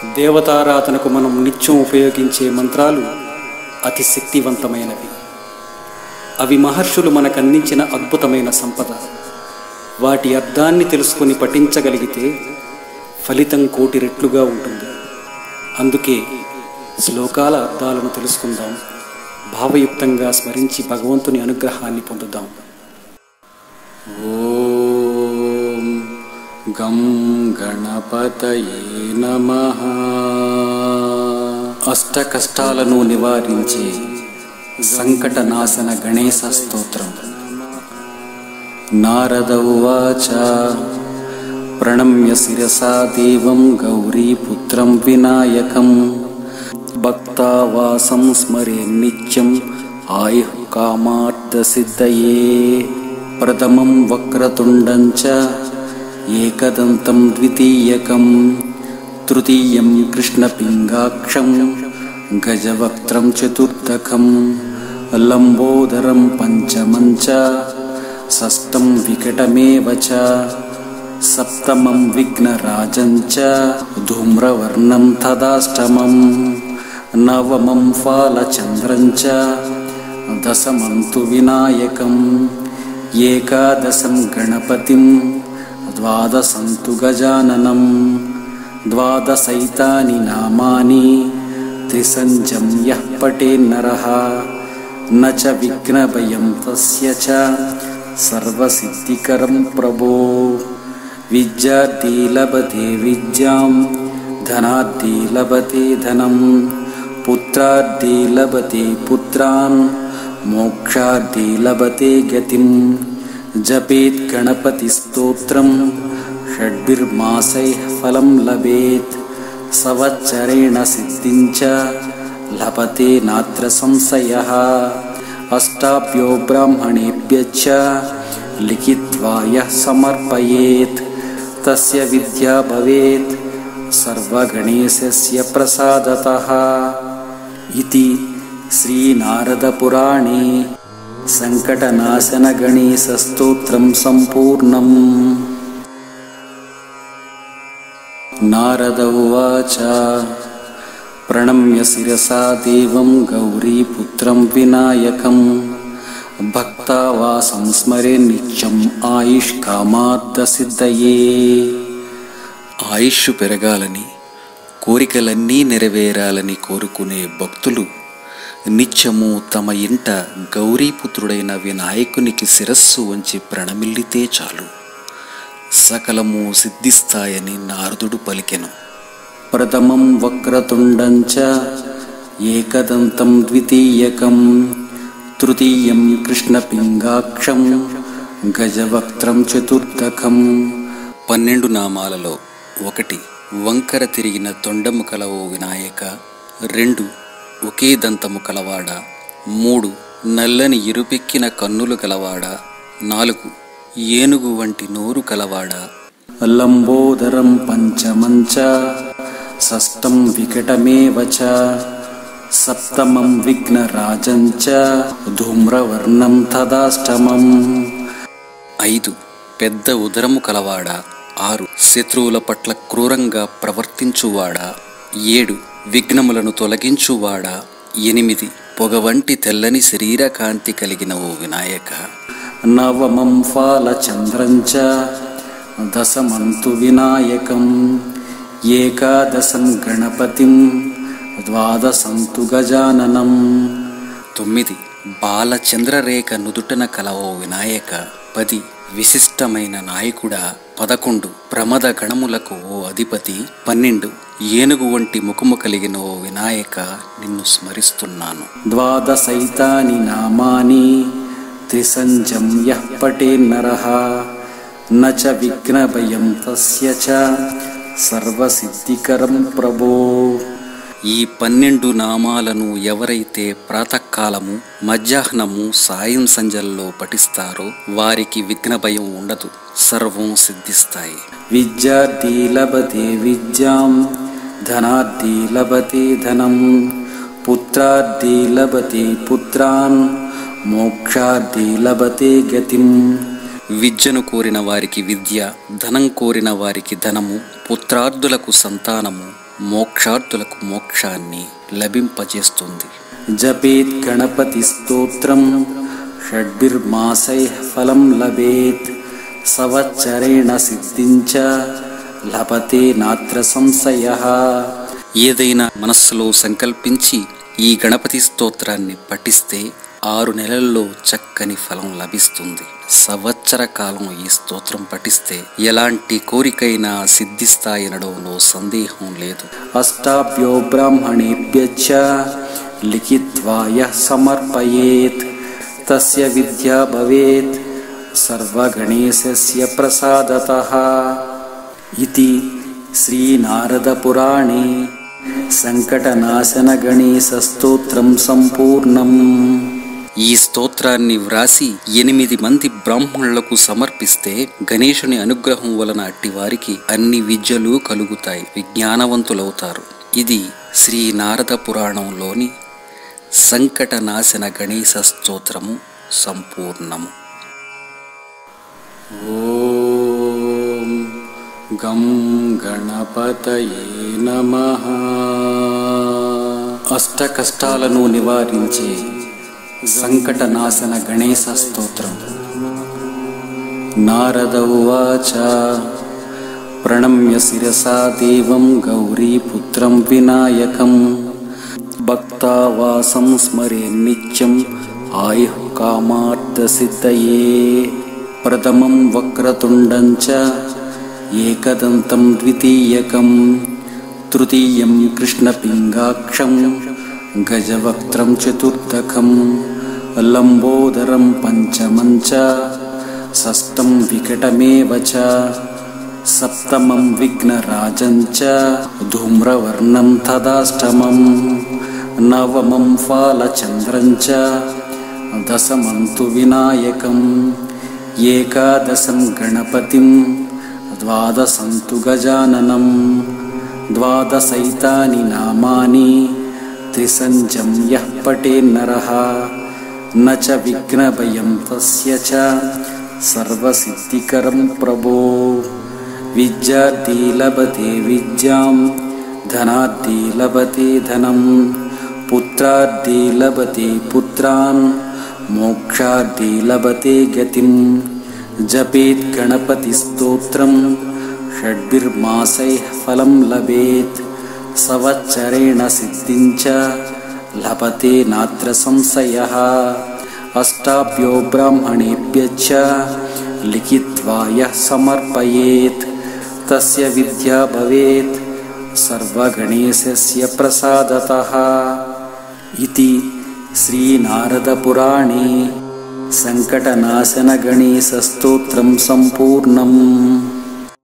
దేవతారాధనకు మనం నిత్యం ఉపయోగించే మంత్రాలు అతి శక్తివంతమైనవి. అవి మహర్షులు మనకు అందించిన అద్భుతమైన సంపద. వాటి అర్థాన్ని తెలుసుకొని పఠించగలిగితే ఫలితం 1,000,000 రెట్లుగా ఉంటుంది. అందుకే శ్లోకాల అర్థాలను తెలుసుకుందాం, భావయుక్తంగా స్మరించి భగవంతుని అనుగ్రహాన్ని పొందుదాం. ఓం గం గణపతయే నమః. అష్ట కష్టాలను నివారించే సంకటనాశన గణేశ స్తోత్రం. నారద ఉవాచ ప్రణమ్య శిరసా దేవం గౌరీపుత్రం వినాయకం భక్తావాసం స్మరే నిత్యం ఆయుః కామార్థసిద్ధయే. ప్రథమం వక్రతుండం చ ఏకదంతం ద్వితీయకం తృతీయం కృష్ణపింగాక్షం గజవక్త్రం చతుర్థకం లంబోదరం పంచమం చ షష్టం వికటమేవ చ సప్తమం విఘ్నరాజం చ ధూమ్రవర్ణం తదాష్టమం నవమం ఫాలచంద్రం చ దశమం తు వినాయకం ఏకాదశం గణపతిం ద్వాదశం తు గజాననం ద్వాదశైతాని నామాని త్రిసంజం యః పఠేన్నరః న చ విఘ్నభయం తస్య చ సర్వసిద్ధికరం ప్రభో. విద్యార్థి లభతే విద్యాం ధనార్థి లభతే ధనం పుత్రార్థి లభతే పుత్రాన్ మోక్షార్థి లభతే గతిం. జపేత్ గణపతి స్తోత్రం షడ్భిర్మాసైః ఫలం లభేత్ సంవత్సరేణ సిద్ధిం చ లభతే నాత్ర సంశయః. అష్టాభ్యో బ్రాహ్మణేభ్యశ్చ లిఖిత్వా యః సమర్పయేత్ తస్య విద్యా భవేత్ సర్వగణేశస్య ప్రసాదతః. ఇతి శ్రీనారదపురాణే సంకటనాశన గణేశ స్తోత్రం సంపూర్ణం. నారద ఉవాచ ప్రణమ్య శిరసా దేవం గౌరీపుత్రం వినాయకం భక్తావాసం స్మరే నిత్యం ఆయుష్ కామార్థసిద్ధయే. ఆయుష్ పెరగాలని, కోరికలన్నీ నెరవేరాలని కోరుకునే భక్తులు నిత్యము తమ ఇంట గౌరీపుత్రుడైన వినాయకునికి శిరస్సు వంచి ప్రణమిల్లితే చాలు, సకలము సిద్ధిస్తాయని నారదుడు పలికెను. ప్రథమం వక్రతుండం చ ఏకదంతం ద్వితీయకం తృతీయం కృష్ణపింగాక్షం గజవక్త్రం చతుర్థకం. 12 నామాలలో 1 వంకర తిరిగిన తొండము కలవో వినాయక, 2 ఒకే దంతము కలవాడా, 3 నల్లని ఇరుపెక్కిన కన్నులు కలవాడా, 4 ఏనుగు వంటి నోరు కలవాడా. లంబోదరం పంచమం చ షష్టం వికటమేవ చ సప్తమం విఘ్నరాజం చ ధూమ్రవర్ణం తదాష్టమం. 5 పెద్ద ఉదరము కలవాడా, 6 శత్రువుల పట్ల క్రూరంగా ప్రవర్తించువాడా, 7 విఘ్నములను తొలగించువాడా, 8 పొగ వంటి తెల్లని శరీర కాంతి కలిగిన ఓ వినాయక. నవమం ఫాలచంద్రం చ దశమం తు వినాయకం ఏకాదశం గణపతిం ద్వాదశం తు గజాననం. 9 బాలచంద్రరేఖ నుదుటన కలవో వినాయక. 10 విశిష్టమైన నాయకుడా. 11 ప్రమద గణములకు ఓ అధిపతి. 12 ఏనుగు వంటి ముఖము కలిగిన ఓ వినాయక, నిన్ను స్మరిస్తున్నాను. ద్వాదశైతాని నామాని త్రిసంజం యః పఠేన్నరః న చ విఘ్నభయం తస్య చ సర్వసిద్ధికరం ప్రభో. ఈ 12 నామాలను ఎవరైతే ప్రాతకాలము, మధ్యాహ్నము, సాయం సంధ్యల్లో పఠిస్తారో వారికి విఘ్న భయం ఉండదు, సర్వం సిద్ధిస్తాయి. విద్యార్థి లభతే విద్యాం ధనార్థి లభతే ధనం పుత్రార్థి లభతే పుత్రాన్ మోక్షార్థి లభతే గతిం. విద్యను కోరిన వారికి విద్య, ధనం కోరిన వారికి ధనము, పుత్రార్థులకు సంతానము, మోక్షార్థులకు మోక్షాన్ని లభింపజేస్తుంది. జపేత్ గణపతి స్తోత్రం షడ్భిర్మాసైః ఫలం లభేత్ సంవత్సరేణ సిద్ధించ లభతే నాత్ర సంశయః. ఏదైనా మనస్సులో సంకల్పించి ఈ గణపతి స్తోత్రాన్ని పఠిస్తే 6 నెలల్లో చక్కని ఫలం లభిస్తుంది. సంవత్సర కాలం ఈ స్తోత్రం పఠిస్తే ఎలాంటి కోరికైనా సిద్ధిస్తాయనడంలో సందేహం లేదు. అష్టాభ్యో బ్రాహ్మణేభ్యశ్చ లిఖిత్వా యః సమర్పయేత్ తస్య విద్యా భవేత్ సర్వగణేశస్య ప్రసాదతః. ఇతి శ్రీ నారద పురాణే సంకటనాశన గణేశ స్తోత్రం సంపూర్ణం. ఈ స్తోత్రాన్ని వ్రాసి 8 మంది బ్రాహ్మణులకు సమర్పిస్తే గణేశుని అనుగ్రహం వలన అట్టివారికి అన్ని విద్యలు కలుగుతాయి, విజ్ఞానవంతులవుతారు. ఇది శ్రీ నారద పురాణంలోని సంకటనాశన గణేశ స్తోత్రము సంపూర్ణము. ఓం గం గణపతయే నమః. అష్ట కష్టాలను నివారించే సంకటనాశన గణేశ స్తోత్రం. నారద ఉవాచ ప్రణమ్య శిరసా దేవం గౌరీపుత్రం వినాయకం భక్తావాసం స్మరే నిత్యం ఆయుః కామార్థసిద్ధయే. ప్రథమం వక్రతుండం చ ఏకదంతం ద్వితీయకం తృతీయం కృష్ణపింగాక్షం గజవక్త్రం చతుర్థకం లంబోదరం పంచమం చ షష్టం వికటమేవ చ సప్తమం విఘ్నరాజం చ ధూమ్రవర్ణం తదాష్టమం నవమం ఫాలచంద్రం చ దశమం తు వినాయకం ఏకాదశం గణపతిం ద్వాదశం తు గజాననం ద్వాదశైతాని నామాని త్రిసంజం యః పఠేన్నరః న చ విఘ్నభయం తస్య చ సర్వసిద్ధికరం ప్రభో. విద్యార్థి లభతే విద్యాం ధనార్థి లభతే ధనం పుత్రార్థి లభతే పుత్రాన్ మోక్షార్థి లభతే గతిం. జపేత్ గణపతి స్తోత్రం షడ్భిర్మాసైః ఫలం లభేత్ సంవత్సరేణ సిద్ధించ లభతే నాత్ర సంశయః. అష్టాభ్యో బ్రాహ్మణేభ్యశ్చ లిఖిత్వా యః సమర్పయేత్ తస్య విద్యా భవేత్ సర్వగణేశస్య ప్రసాదతః. ఇతి శ్రీ నారద పురాణే సంకటనాశన గణేశ స్తోత్రం సంపూర్ణం.